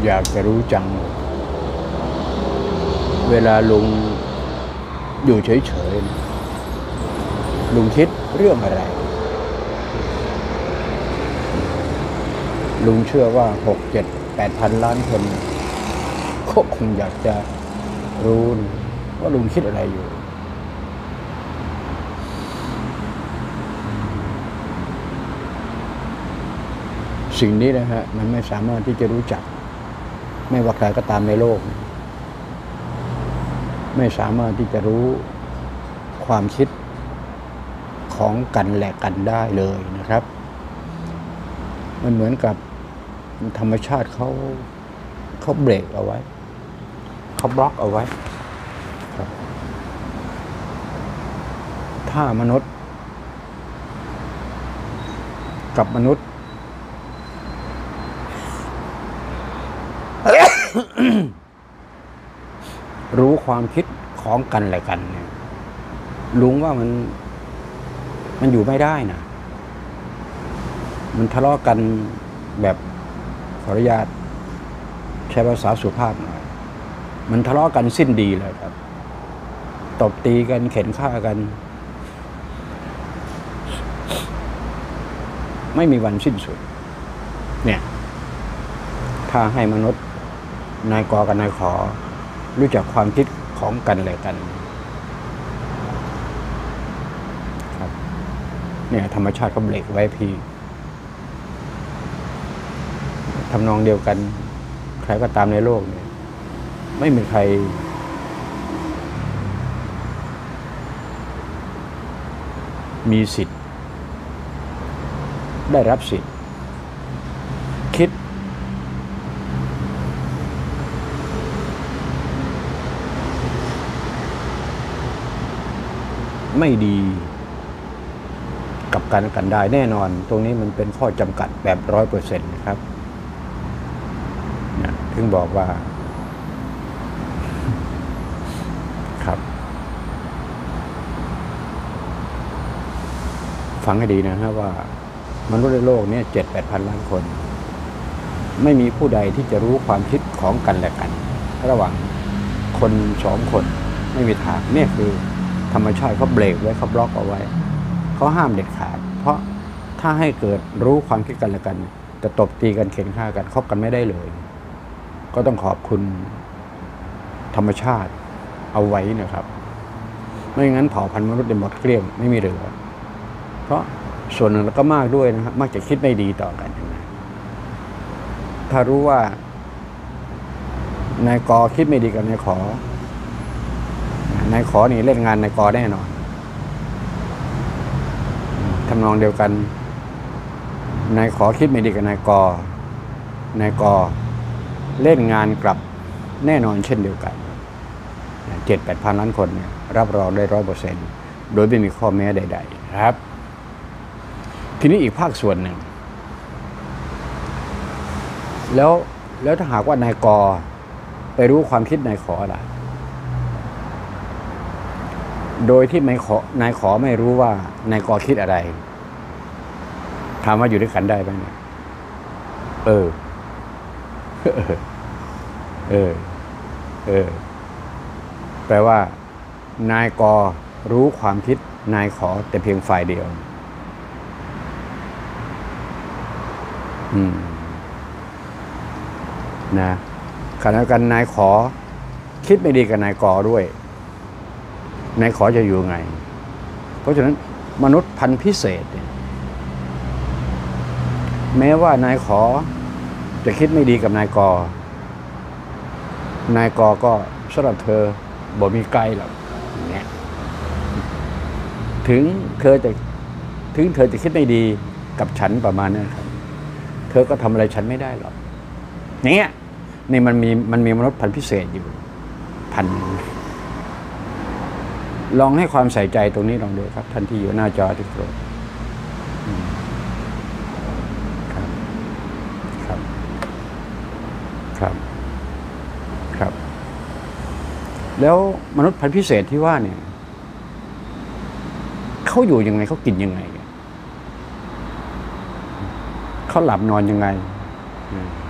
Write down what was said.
อยากจะรู้จังเวลาลุงอยู่เฉยๆลุงคิดเรื่องอะไรลุงเชื่อว่า6-7-8 พันล้านคนก็คงอยากจะรู้ว่าลุงคิดอะไรอยู่สิ่งนี้นะฮะมันไม่สามารถที่จะรู้จักไม่ว่าใครก็ตามในโลกไม่สามารถที่จะรู้ความคิดของกันและกันได้เลยนะครับมันเหมือนกับธรรมชาติเขาเบรกเอาไว้เขาบล็อกเอาไว้ครับถ้ามนุษย์กับมนุษย์รู้ความคิดของกันและกันเนี่ยลุงว่ามันอยู่ไม่ได้นะมันทะเลาะกันแบบขออนุญาตใช้ภาษาสุภาพหน่อยมันทะเลาะกันสิ้นดีเลยครับตบตีกันเข็นฆ่ากันไม่มีวันสิ้นสุดเนี่ยถ้าให้มนุษย์นายกกับนายขอรู้จักความคิดของกันและกันครับเนี่ยธรรมชาติก็เบรกไว้พี่ทำนองเดียวกันใครก็ตามในโลกเนี่ยไม่มีใครมีสิทธิ์ได้รับสิทธิ์คิดไม่ดีกับกันได้แน่นอนตรงนี้มันเป็นข้อจำกัดแบบ 100% นะครับนะถึงบอกว่าครับฟังให้ดีนะฮะว่ามนุษย์ในโลกนี้ 7-8 พันล้านคนไม่มีผู้ใดที่จะรู้ความคิดของกันและกันระหว่างคน2 คนไม่มีทางนี่คือธรรมชาติเขาเบรกไว้เขาบล็อกเอาไว้เขาห้ามเด็ดขาดเพราะถ้าให้เกิดรู้ความคิดกันและกันจะตบตีกันเข็นฆ่ากันคบกันไม่ได้เลยก็ต้องขอบคุณธรรมชาติเอาไว้นะครับไม่งั้นเผ่าพันธุ์มนุษย์จะหมดเกลี้ยงไม่มีเหลือเพราะส่วนหนึ่งแล้วก็มากด้วยนะครับมักจะคิดไม่ดีต่อกันถ้ารู้ว่านายกคิดไม่ดีกับนายขอนายขอนี่เล่นงานนายกแน่นอนทำนองเดียวกันนายขอคิดไม่ดีกับนายกเล่นงานกลับแน่นอนเช่นเดียวกัน 7-8 พันล้านคนเนี่ยรับรองได้ 100% โดยไม่มีข้อแม้ใดๆนะครับทีนี้อีกภาคส่วนหนึ่งแล้วถ้าหากว่านายกไปรู้ความคิดนายขอล่ะโดยที่นายขอไม่รู้ว่านายกคิดอะไรถามว่าอยู่ด้วยกันได้ไหมเนี่ยแปลว่านายกรู้ความคิดนายขอแต่เพียงฝ่ายเดียวนะขณะกันนายขอคิดไม่ดีกับนายกด้วยนายขอจะอยู่ไงเพราะฉะนั้นมนุษย์พันธุ์พิเศษเนี่ยแม้ว่านายขอจะคิดไม่ดีกับนายกก็สำหรับเธอบ่มีไกลหรอกเนี่ยถึงเธอจะคิดไม่ดีกับฉันประมาณนั้นครับเธอก็ทำอะไรฉันไม่ได้หรอกเนี่ยนี่มันมีมนุษย์พันธุ์พิเศษอยู่พันลองให้ความใส่ใจตรงนี้ลองดูครับท่านที่อยู่หน้าจอทุกคนครับแล้วมนุษย์พันธุ์พิเศษที่ว่าเนี่ยเขาอยู่ยังไงเขากินยังไงเขาหลับนอนยังไง